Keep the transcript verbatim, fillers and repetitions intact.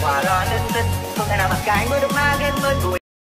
hòa ra xinh xinh, không thể nào mà cãi với đôi má ghét với tuổi